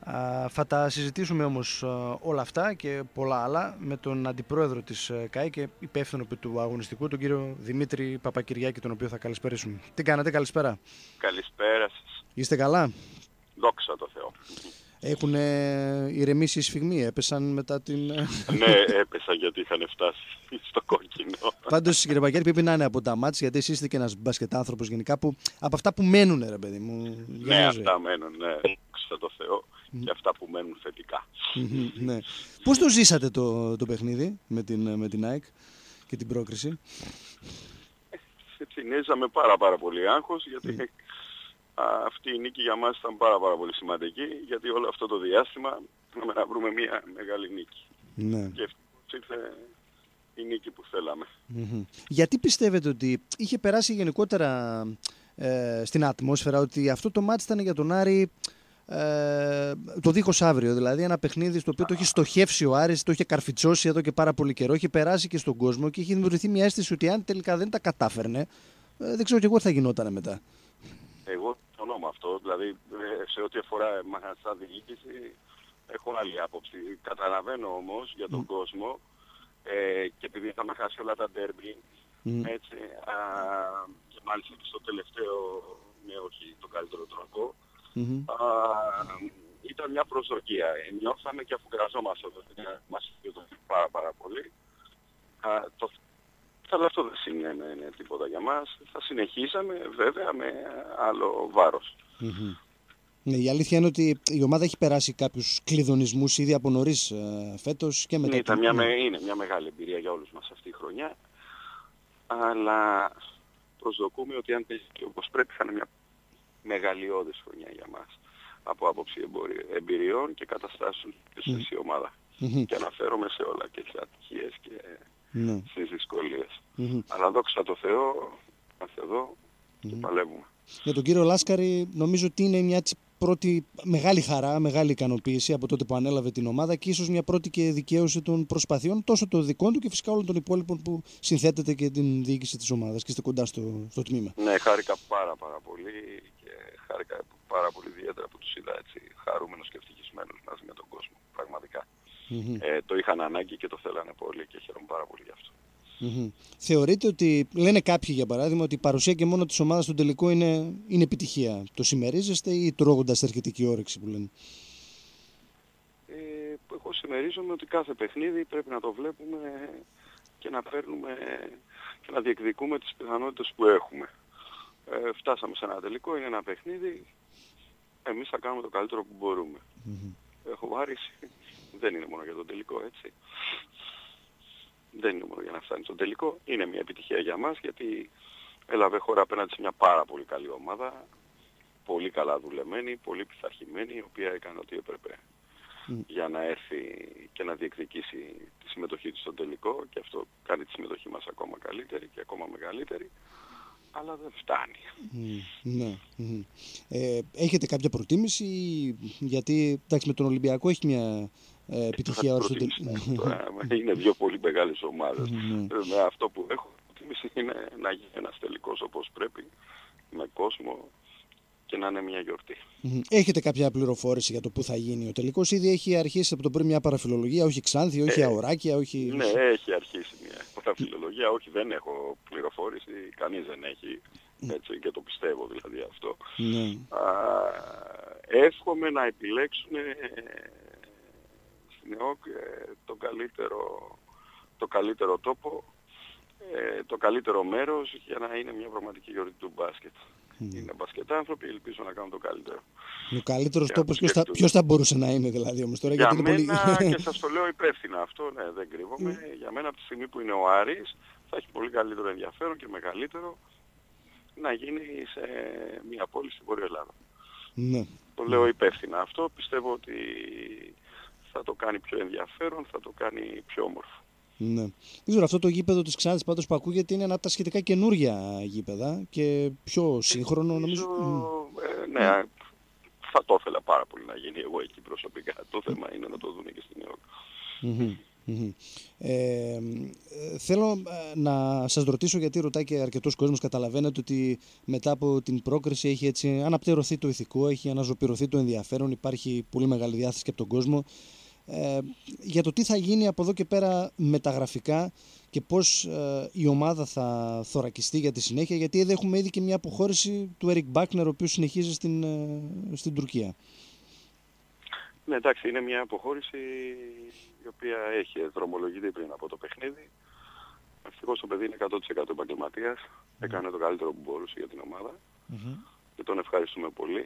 Θα τα συζητήσουμε όμως όλα αυτά και πολλά άλλα με τον αντιπρόεδρο της ΚΑΕ και υπεύθυνο του αγωνιστικού, τον κύριο Δημήτρη Παπακυριάκη, τον οποίο θα καλησπερίσουμε. Τι κάνατε, καλησπέρα. Καλησπέρα σας. Είστε καλά? Δόξα τω Θεώ. Έχουν ηρεμήσει οι σφιγμοί, έπεσαν μετά την... Ναι, έπεσα γιατί είχαν φτάσει στο κόκκινο. Πάντως, κύριε Παπακυριάκη, πρέπει να είναι από τα μάτς, γιατί εσείς είστε και ένας μπασκετάνθρωπος γενικά, που από αυτά που μένουν, ρε παιδί μου. Ναι, αυτά μένουν, ναι. Δόξα τω Θεώ. Και αυτά που μένουν θετικά. Ναι. Πώς το ζήσατε το παιχνίδι με την ΑΕΚ και την πρόκριση? Συνέζαμε πάρα πολύ άγχος, γιατί αυτή η νίκη για μας ήταν πάρα πολύ σημαντική, γιατί όλο αυτό το διάστημα θέλαμε να βρούμε μια μεγάλη νίκη. Ναι. Και ευτυχώς ήρθε η νίκη που θέλαμε. Γιατί πιστεύετε ότι είχε περάσει γενικότερα στην ατμόσφαιρα ότι αυτό το μάτς ήταν για τον Άρη το δίχως αύριο? Δηλαδή ένα παιχνίδι στο οποίο το έχει στοχεύσει ο Άρης, το είχε καρφιτσώσει εδώ και πάρα πολύ καιρό, είχε περάσει και στον κόσμο και είχε δημιουργηθεί μια αίσθηση ότι αν τελικά δεν τα κατάφερνε, δεν ξέρω και εγώ τι θα γινόταν μετά. Εγώ συμφωνώ με αυτό, δηλαδή σε ό,τι αφορά εμάς σαν διοίκηση έχω άλλη άποψη. Καταλαβαίνω όμως για τον κόσμο και επειδή είχαμε χάσει όλα τα ντέρμπι, έτσι, και μάλιστα και στο τελευταίο, ναι, όχι το καλύτερο τρόπο, ήταν μια προσδοκία. Νιώθαμε και αφού γραζόμαστε μας πάρα πολύ. Αλλά αυτό δεν είναι τίποτα για μας. Θα συνεχίσαμε βέβαια με άλλο βάρος. Ναι, η αλήθεια είναι ότι η ομάδα έχει περάσει κάποιους κλειδονισμούς ήδη από νωρίς φέτος και μετά. Είναι μια μεγάλη εμπειρία για όλους μας αυτή η χρονιά. Αλλά προσδοκούμε ότι αν τελειώσει όπως πρέπει θα είναι μια μεγαλειώδης χρονιά για μας. Από άποψη εμπειριών και καταστάσεων στη ομάδα. Και αναφέρομαι σε όλα και τις ατυχίες και στις δυσκολίες. Αλλά δόξα τω Θεώ, είμαστε εδώ και παλεύουμε. Για τον κύριο Λάσκαρη νομίζω ότι είναι μια πρώτη μεγάλη χαρά, μεγάλη ικανοποίηση από τότε που ανέλαβε την ομάδα και ίσως μια πρώτη και δικαίωση των προσπαθειών τόσο των δικών του και φυσικά όλων των υπόλοιπων που συνθέτεται και την διοίκηση της ομάδας και είστε κοντά στο τμήμα. Ναι, χάρηκα πάρα πολύ και χάρηκα πάρα πολύ ιδιαίτερα που τους είδα έτσι χαρούμενος και ευτυχισμένος μαζί με τον κόσμο, πραγματικά. Το είχαν ανάγκη και το θέλανε πολύ και χαίρομαι πάρα πολύ γι' αυτό. Θεωρείτε ότι, λένε κάποιοι για παράδειγμα, ότι η παρουσία και μόνο της ομάδας στον τελικό είναι επιτυχία? Το συμμερίζεστε ή τρώγοντας αρχιτική όρεξη που λένε? Εγώ συμμερίζομαι ότι κάθε παιχνίδι πρέπει να το βλέπουμε και να παίρνουμε και να διεκδικούμε τις πιθανότητες που έχουμε. Φτάσαμε σε ένα τελικό, είναι ένα παιχνίδι, εμείς θα κάνουμε το καλύτερο που μπορούμε. Έχω Άρης, δεν είναι μόνο για τον τελικό, έτσι. Δεν είναι μόνο για να φτάνει στον τελικό, είναι μια επιτυχία για μας γιατί έλαβε χώρα απέναντι σε μια πάρα πολύ καλή ομάδα, πολύ καλά δουλεμένη, πολύ πειθαρχημένη, η οποία έκανε ό,τι έπρεπε για να έρθει και να διεκδικήσει τη συμμετοχή της στον τελικό και αυτό κάνει τη συμμετοχή μας ακόμα καλύτερη και ακόμα μεγαλύτερη, αλλά δεν φτάνει. Ναι. Έχετε κάποια προτίμηση? Γιατί εντάξει, με τον Ολυμπιακό έχει μια επιτυχία όρθιο. Είναι δύο πολύ μεγάλες ομάδες. Με αυτό που έχω προτίμηση είναι να γίνει ένας τελικός όπως πρέπει, με κόσμο και να είναι μια γιορτή. Έχετε κάποια πληροφόρηση για το πού θα γίνει ο τελικός? Ήδη έχει αρχίσει από το πριν μια παραφιλολογία, όχι Ξάνθη, όχι Αωράκια, όχι... Ναι, έχει αρχίσει μια παραφιλολογία, όχι δεν έχω πληροφόρηση, κανείς δεν έχει, έτσι, και το πιστεύω δηλαδή αυτό. Εύχομαι να επιλέξουν στην ΕΟΚ το καλύτερο τόπο, το καλύτερο μέρος για να είναι μια πραγματική γιορτή του μπάσκετ. Είναι μπασκετάνθρωποι, ελπίζω να κάνουν το καλύτερο. Ο καλύτερος τόπος ποιος θα μπορούσε να είναι δηλαδή όμως τώρα? Για γιατί μένα, πολύ... και σας το λέω υπεύθυνα αυτό, ναι, δεν κρύβομαι, για μένα από τη στιγμή που είναι ο Άρης θα έχει πολύ καλύτερο ενδιαφέρον και μεγαλύτερο να γίνει σε μια πόλη στην Βόρεια Ελλάδα. Το λέω υπεύθυνα αυτό, πιστεύω ότι θα το κάνει πιο ενδιαφέρον, θα το κάνει πιο όμορφο. Ναι. Δεν ξέρω, αυτό το γήπεδο της Ξάνθης πάντως που ακούγεται είναι ένα από τα σχετικά καινούργια γήπεδα και πιο σύγχρονο νομίζω. Ναι, θα το ήθελα πάρα πολύ να γίνει εγώ εκεί προσωπικά. Το θέμα είναι να το δουν και στην ΕΟΚ. Θέλω να σας ρωτήσω, γιατί ρωτάει και αρκετός κόσμος, καταλαβαίνετε ότι μετά από την πρόκριση έχει έτσι αναπτερωθεί το ηθικό, έχει αναζωπηρωθεί το ενδιαφέρον, υπάρχει πολύ μεγάλη διάθεση και από τον κόσμο για το τι θα γίνει από εδώ και πέρα μεταγραφικά και πώς η ομάδα θα θωρακιστεί για τη συνέχεια, γιατί εδώ έχουμε ήδη και μια αποχώρηση του Eric Buckner, ο οποίος συνεχίζει στην Τουρκία. Ναι, εντάξει, είναι μια αποχώρηση η οποία έχει δρομολογηθεί πριν από το παιχνίδι. Ευτυχώς το παιδί είναι 100% επαγγελματίας. Έκανε το καλύτερο που μπορούσε για την ομάδα. Και τον ευχαριστούμε πολύ.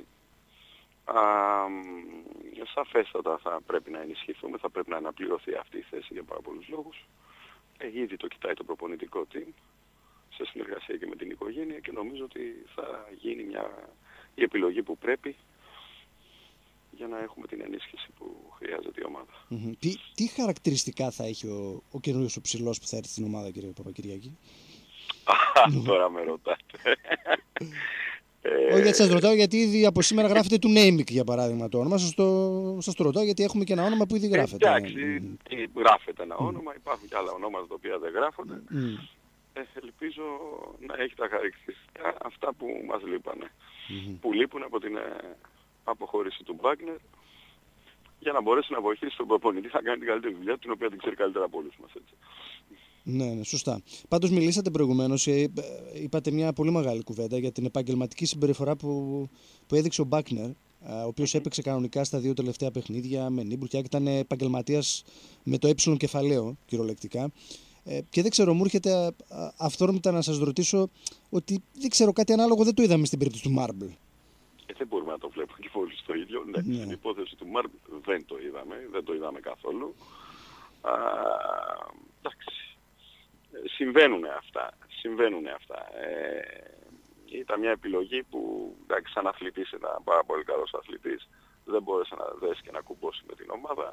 Σαφέστατα θα πρέπει να ενισχυθούμε, θα πρέπει να αναπληρωθεί αυτή η θέση για πάρα πολλούς λόγους. Ήδη το κοιτάει το προπονητικό team σε συνεργασία και με την οικογένεια και νομίζω ότι θα γίνει η επιλογή που πρέπει για να έχουμε την ενίσχυση που χρειάζεται η ομάδα. Τι χαρακτηριστικά θα έχει ο καινούριος ο ψηλός που θα έρθει στην ομάδα, κύριε Παπακυριάκη? Τώρα με ρωτάτε. Όχι, γιατί σας ρωτάω, γιατί ήδη από σήμερα γράφετε του Νέιμικ, για παράδειγμα, το όνομα. Σας το ρωτάω γιατί έχουμε και ένα όνομα που ήδη γράφεται. Εντάξει, γράφεται ένα όνομα, υπάρχουν και άλλα ονόματα τα οποία δεν γράφονται. Ελπίζω να έχει τα χαρακτηριστικά αυτά που μας λείπανε. Που λείπουν από την αποχώρηση του Μπάκνερ, για να μπορέσει να βοηθήσει τον προπονητή να κάνει την καλύτερη δουλειά, την οποία την ξέρει καλύτερα από όλους μας, έτσι. Ναι, σωστά. Πάντως μιλήσατε προηγουμένως, είπατε μια πολύ μεγάλη κουβέντα για την επαγγελματική συμπεριφορά που έδειξε ο Μπάκνερ, ο οποίος έπαιξε κανονικά στα 2 τελευταία παιχνίδια με Νίμπουργκ και ήταν επαγγελματίας με το έψιλον κεφαλαίο, κυριολεκτικά. Και δεν ξέρω, μου έρχεται αυθόρμητα να σας ρωτήσω ότι δεν ξέρω, κάτι ανάλογο δεν το είδαμε στην περίπτωση του Μάρμπλ. Δεν μπορούμε να το βλέπουμε και όλοι στο ίδιο. Ναι, στην υπόθεση του Μάρμπλ δεν το είδαμε καθόλου. Εντάξει. Συμβαίνουν αυτά. Ήταν μια επιλογή που, εντάξει, σαν αθλητής ήταν πάρα πολύ καλός αθλητής. Δεν μπόρεσε να δέσει και να κουμπώσει με την ομάδα.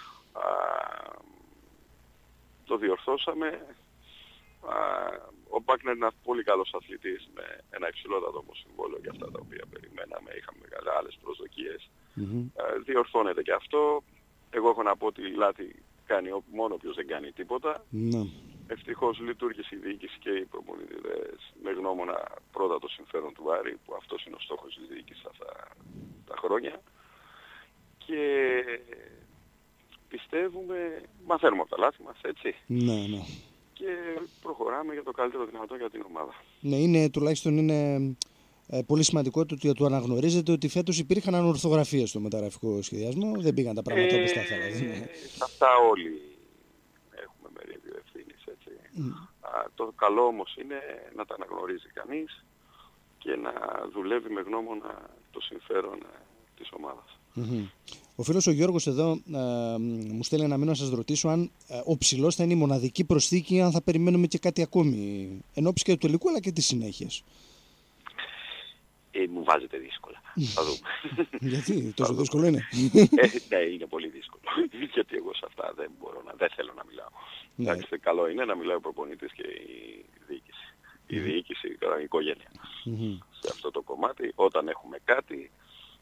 Το διορθώσαμε. Ο Μπάκνερ είναι ένας πολύ καλός αθλητής με ένα υψηλότατο όμως συμβόλαιο για αυτά τα οποία περιμέναμε. Είχαμε μεγάλες προσδοκίες. Διορθώνεται και αυτό. Εγώ έχω να πω ότι λάθη κάνει μόνο όποιος δεν κάνει τίποτα. Ευτυχώς λειτουργήσε η διοίκηση και οι προπονητές με γνώμονα πρώτα το συμφέρον του Άρη, που αυτός είναι ο στόχος της διοίκησης αυτά τα χρόνια. Και πιστεύουμε, μαθαίνουμε από τα λάθη μας, έτσι. Ναι. Και προχωράμε για το καλύτερο δυνατό για την ομάδα. Ναι, τουλάχιστον είναι πολύ σημαντικό το ότι του αναγνωρίζετε ότι φέτος υπήρχαν ανορθογραφίες στο μεταγραφικό σχεδιασμό. Δεν πήγαν τα πράγματα όπως τα θέλατε. Σε αυτά όλοι έχουμε μερίδιο ευθύνης, έτσι. Το καλό όμως είναι να τα αναγνωρίζει κανείς και να δουλεύει με γνώμονα το συμφέρον της ομάδας. Ο φίλος ο Γιώργος εδώ μου στέλνει ένα μήνυμα να σας ρωτήσω αν ο ψηλός θα είναι η μοναδική προσθήκη ή αν θα περιμένουμε και κάτι ακόμη εν ώψη και του τελικού αλλά και της συνέχειας. Μου βάζετε δύσκολα. Θα δούμε. Γιατί, τόσο δύσκολο είναι? Ναι, είναι πολύ δύσκολο. Γιατί εγώ σε αυτά δεν θέλω να μιλάω. Εντάξει, καλό είναι να μιλάει ο προπονητής και η διοίκηση. Η διοίκηση και η οικογένεια. Σε αυτό το κομμάτι, όταν έχουμε κάτι,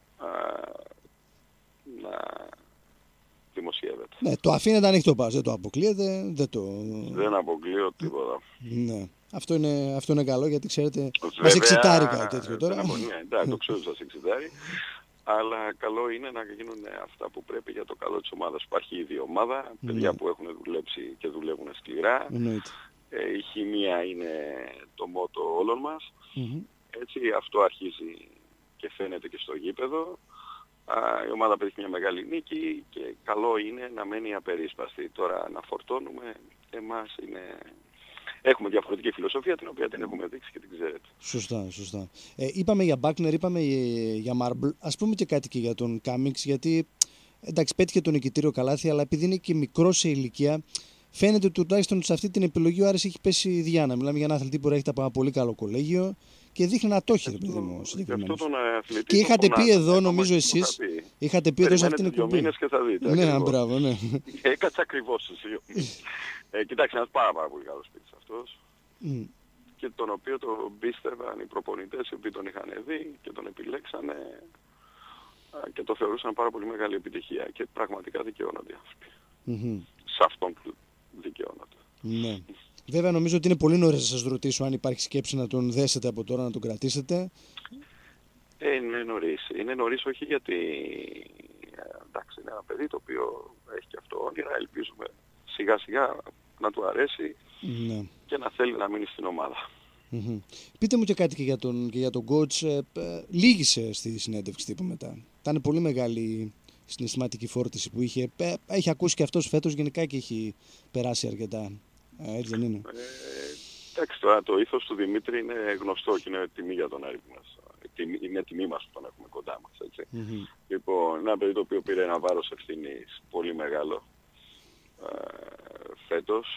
να δημοσιεύεται. Ναι, το αφήνεται ανοιχτό πας, δεν το αποκλείεται. Δεν αποκλείω τίποτα. Ναι. Αυτό είναι καλό, γιατί ξέρετε, μας εξητάρει κάτι τέτοιο τώρα. Ναι, το ξέρω ότι σας εξητάρει. Αλλά καλό είναι να γίνουν αυτά που πρέπει για το καλό της ομάδας. Υπάρχει ήδη η ομάδα, παιδιά που έχουν δουλέψει και δουλεύουν σκληρά. Η χημεία είναι το μότο όλων μας. Έτσι, αυτό αρχίζει και φαίνεται και στο γήπεδο. Η ομάδα πέτυχε μια μεγάλη νίκη και καλό είναι να μένει απερίσπαστη. Τώρα να φορτώνουμε, εμάς έχουμε διαφορετική φιλοσοφία, την οποία την έχουμε δείξει και την ξέρετε. Σωστά. Είπαμε για Μπάκνερ, είπαμε για Μάρμπλ. Ας πούμε και κάτι και για τον Κάμιξ, γιατί εντάξει, πέτυχε το νικητήριο καλάθι, αλλά επειδή είναι και μικρό σε ηλικία, φαίνεται ότι τουλάχιστον σε αυτή την επιλογή ο Άρης έχει πέσει διάνα. Μιλάμε για έναν αθλητή που έρχεται από ένα πολύ καλό κολέγιο και δείχνει να το έχει, ρε παιδί μου, συγκεκριμένος. Και είχατε πει εδώ, νομίζω εσείς, είχατε πει εδώ σε αυτήν την εκπομπή. 2 μήνες και θα δείτε. Ναι, μπράβο, ναι. Έκατσα ακριβώς στους 2 μήνες. Κοιτάξτε, ένας πάρα πολύ καλός παίκτης αυτός. Και τον οποίο τον πίστευαν οι προπονητές οι οποίοι τον είχαν δει και τον επιλέξανε και το θεωρούσαν πάρα πολύ μεγάλη επιτυχία. Και πραγματικά δικαιώνονται αυτοί. σε αυτόν που δικαιώνεται. Ναι. Βέβαια νομίζω ότι είναι πολύ νωρίς να σας ρωτήσω αν υπάρχει σκέψη να τον δέσετε από τώρα, να τον κρατήσετε. Είναι νωρίς. Είναι νωρίς όχι γιατί εντάξει, είναι ένα παιδί το οποίο έχει και αυτό όνειρα. Ελπίζουμε σιγά σιγά να του αρέσει και να θέλει να μείνει στην ομάδα. Πείτε μου και κάτι και για τον coach. Λύγησε στη συνέντευξη τύπου μετά. Ήταν πολύ μεγάλη συναισθηματική φόρτιση που είχε. Έχει ακούσει και αυτός φέτος γενικά και έχει περάσει αρκετά. Έτσι δεν είναι? Εντάξει, τώρα το ήθος του Δημήτρη είναι γνωστό και είναι τιμή για τον Άρη μας. Είναι τιμή μας που τον έχουμε κοντά μας, έτσι. Λοιπόν, ένα παιδί το οποίο πήρε ένα βάρος ευθύνης πολύ μεγάλο φέτος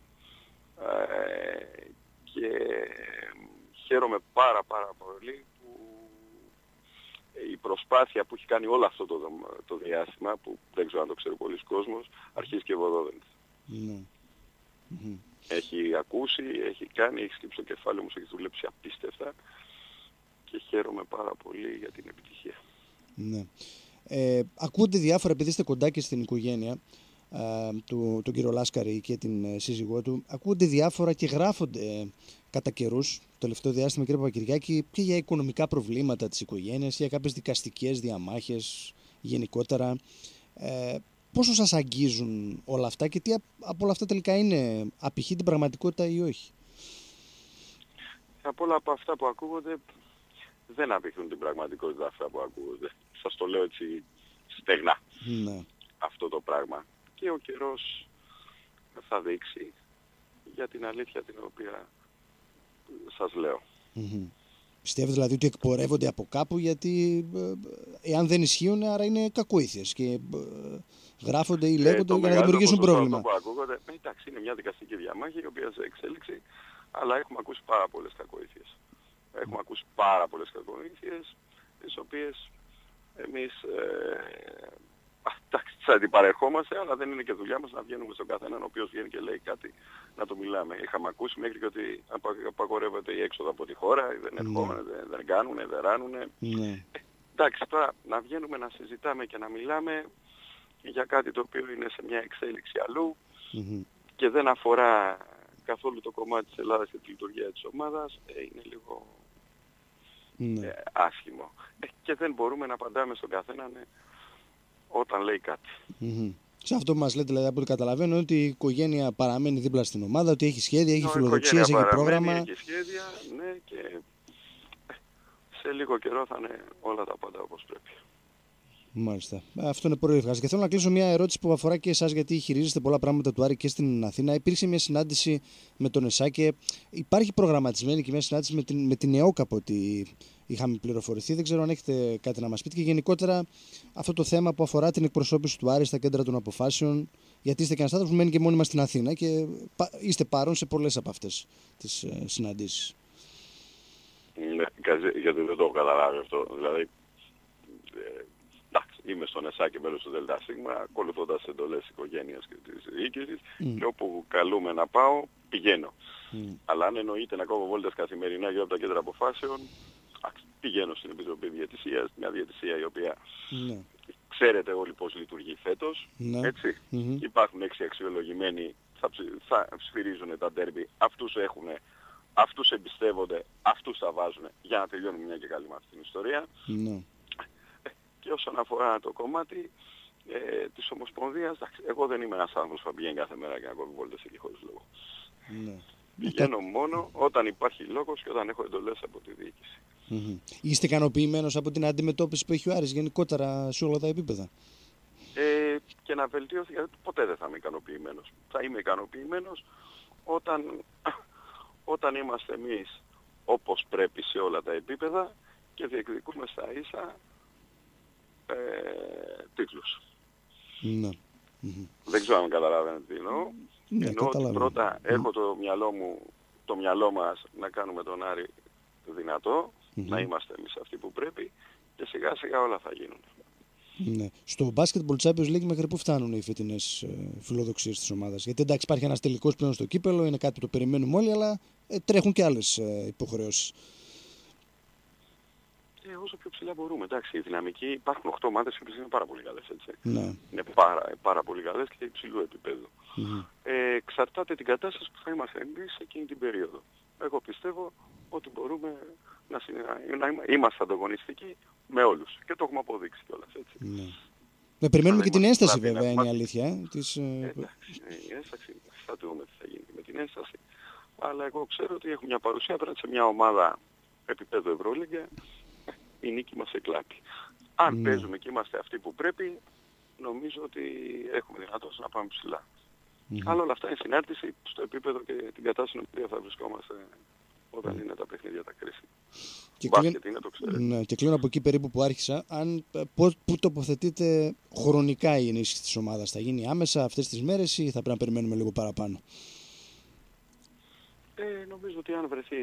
και χαίρομαι πάρα πολύ που η προσπάθεια που έχει κάνει όλο αυτό το διάστημα, που δεν ξέρω αν το ξέρει πολλοί κόσμος, αρχίζει και ευωδόδεται. Έχει ακούσει, έχει κάνει, έχει σκύψει το κεφάλι μου, έχει δουλέψει απίστευτα και χαίρομαι πάρα πολύ για την επιτυχία. Ναι. Ακούτε διάφορα, επειδή είστε κοντά και στην οικογένεια, τον κύριο Λάσκαρη και την σύζυγό του, ακούγονται διάφορα και γράφονται κατά καιρούς το τελευταίο διάστημα, κύριε Παπακυριάκη, και για οικονομικά προβλήματα της οικογένειας, για κάποιες δικαστικές διαμάχες γενικότερα. Πόσο σας αγγίζουν όλα αυτά και τι από όλα αυτά τελικά είναι, απηχεί την πραγματικότητα ή όχι? Από όλα από αυτά που ακούγονται δεν απηχούν την πραγματικότητα αυτά που ακούγονται. Σας το λέω έτσι στεγνά. Ναι. Αυτό το πράγμα. Και ο καιρός θα δείξει για την αλήθεια την οποία σας λέω. Πιστεύετε δηλαδή ότι εκπορεύονται από κάπου, γιατί εάν δεν ισχύουν άρα είναι κακοήθειες και γράφονται ή λέγονται για να δημιουργήσουν πρόβλημα. Αυτό που ακούγονται, εντάξει, είναι μια δικαστική διαμάχη η οποία σε εξέλιξη, αλλά έχουμε ακούσει πάρα πολλές κακοήθειες. Έχουμε ακούσει πάρα πολλές κακοήθειες, τις οποίες εμείς τις αντιπαρεχόμαστε, αλλά δεν είναι και δουλειά μας να βγαίνουμε στον καθέναν ο οποίος βγαίνει και λέει κάτι να το μιλάμε. Είχαμε ακούσει μέχρι και ότι απαγορεύεται η έξοδο από τη χώρα, δεν ερχόμεναι, δεν κάνουνε, δεν ράνουνε. Εντάξει, τώρα να βγαίνουμε να συζητάμε και να μιλάμε για κάτι το οποίο είναι σε μια εξέλιξη αλλού και δεν αφορά καθόλου το κομμάτι της Ελλάδας και τη λειτουργία της ομάδας, είναι λίγο άσχημο. Και δεν μπορούμε να απαντάμε στον καθέναν όταν λέει κάτι. Σε αυτό που μας λέτε, δηλαδή, από ό,τι καταλαβαίνω, ότι η οικογένεια παραμένει δίπλα στην ομάδα, ότι έχει σχέδια, έχει φιλοδοξίες, έχει πρόγραμμα. Έχει σχέδια, ναι, και σε λίγο καιρό θα είναι όλα τα πάντα όπως πρέπει. Μάλιστα. Αυτό είναι πολύ ευχάριστο. Και θέλω να κλείσω μια ερώτηση που αφορά και εσάς, γιατί χειρίζεστε πολλά πράγματα του Άρη και στην Αθήνα. Υπήρξε μια συνάντηση με τον ΕΣΑΚΕ. Υπάρχει προγραμματισμένη και μια συνάντηση με την ΕΟΚ, από ό,τι είχαμε πληροφορηθεί. Δεν ξέρω αν έχετε κάτι να μας πείτε. Και γενικότερα αυτό το θέμα που αφορά την εκπροσώπηση του Άρη στα κέντρα των αποφάσεων. Γιατί είστε και ένας άνθρωπος που μένει και μόνιμα στην Αθήνα και είστε παρόν σε πολλές από αυτές τις συναντήσεις. Ναι, γιατί δεν το έχω καταλάβει αυτό. Δηλαδή, είμαι στον ΕΣΑΚΕ μέλος του ΔΣ, ακολουθώντας εντολές της οικογένειας και της διοίκησης και όπου καλούμε να πάω, πηγαίνω. Αλλά αν εννοείται να κάνω βόλτες καθημερινά γύρω από τα κέντρα αποφάσεων, πηγαίνω στην Επιτροπή Διαιτησίας, μια διαιτησία η οποία ξέρετε όλοι πώς λειτουργεί φέτος, έτσι. Υπάρχουν 6 αξιολογημένοι, θα σφυρίζουν τα ντέρμπι, αυτούς εμπιστεύονται, αυτούς θα βάζουν για να τελειώνουμε μια και καλή με αυτή την ιστορία. Και όσον αφορά το κομμάτι της Ομοσπονδίας, εγώ δεν είμαι ένας άνθρωπος που θα πηγαίνει κάθε μέρα και να κόβει βόλτες εκεί χωρίς λόγο. Πηγαίνω μόνο όταν υπάρχει λόγος και όταν έχω εντολές από τη διοίκηση. Είστε ικανοποιημένος από την αντιμετώπιση που έχει ο Άρης γενικότερα σε όλα τα επίπεδα? Και να βελτιωθεί, γιατί ποτέ δεν θα είμαι ικανοποιημένος. Θα είμαι ικανοποιημένος όταν είμαστε εμείς όπως πρέπει σε όλα τα επίπεδα και διεκδικούμε στα ίσα τίτλους. Δεν ξέρω αν καταλαβαίνετε τι εννοώ. Εννοώ ότι πρώτα έχω το μυαλό μας να κάνουμε τον Άρη δυνατό, να είμαστε εμείς αυτοί που πρέπει και σιγά σιγά όλα θα γίνουν. Ναι. Στο Basketball Champions League μέχρι πού φτάνουν οι φετινές φιλοδοξίες της ομάδας? Γιατί εντάξει, υπάρχει ένας τελικός πλέον στο κύπελο, είναι κάτι που το περιμένουμε όλοι, αλλά τρέχουν και άλλες υποχρεώσεις. Όσο πιο ψηλά μπορούμε. Εντάξει, η δυναμική, υπάρχουν 8 ομάδες που είναι πάρα πολύ καλές, έτσι. Ναι. Είναι πάρα πολύ καλές και υψηλού επίπεδου. Εξαρτάται την κατάσταση που θα είμαστε εμείς εκείνη την περίοδο. Εγώ πιστεύω ότι μπορούμε να είμαστε ανταγωνιστικοί με όλους. Και το έχουμε αποδείξει κιόλας, έτσι. Ναι. Περιμένουμε και την ένσταση βέβαια, είναι η αλήθεια. Εντάξει, η ένσταση, θα δούμε τι θα γίνει με την ένσταση. Αλλά εγώ ξέρω ότι έχουμε μια παρουσία απέναντι σε μια ομάδα επίπεδου Ευρωλίγκα. Η νίκη μας εκλάπει. Αν παίζουμε και είμαστε αυτοί που πρέπει, νομίζω ότι έχουμε δυνατότητα να πάμε ψηλά. Αλλά όλα αυτά είναι συνάρτηση στο επίπεδο και την κατάσταση στην οποία θα βρισκόμαστε όταν είναι τα παιχνίδια τα κρίσιμα. Μπάσκετ είναι, το ξέρετε. Ναι, και κλείνω από εκεί περίπου που άρχισα. Πού τοποθετείτε χρονικά η ενίσχυση της ομάδας? Θα γίνει άμεσα αυτές τις μέρες ή θα πρέπει να περιμένουμε λίγο παραπάνω? Νομίζω ότι αν βρεθεί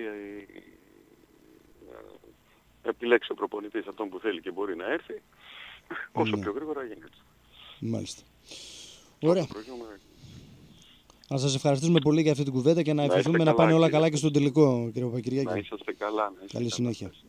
επιλέξει ο προπονητής αυτόν που θέλει και μπορεί να έρθει, όσο πιο γρήγορα γίνεται. Μάλιστα. Ωραία. Να σας ευχαριστούμε πολύ για αυτή την κουβέντα και να ευχηθούμε να πάνε όλα καλά και στον τελικό, κύριε Παπακυριάκη. Να είσαστε καλά. Καλή συνέχεια.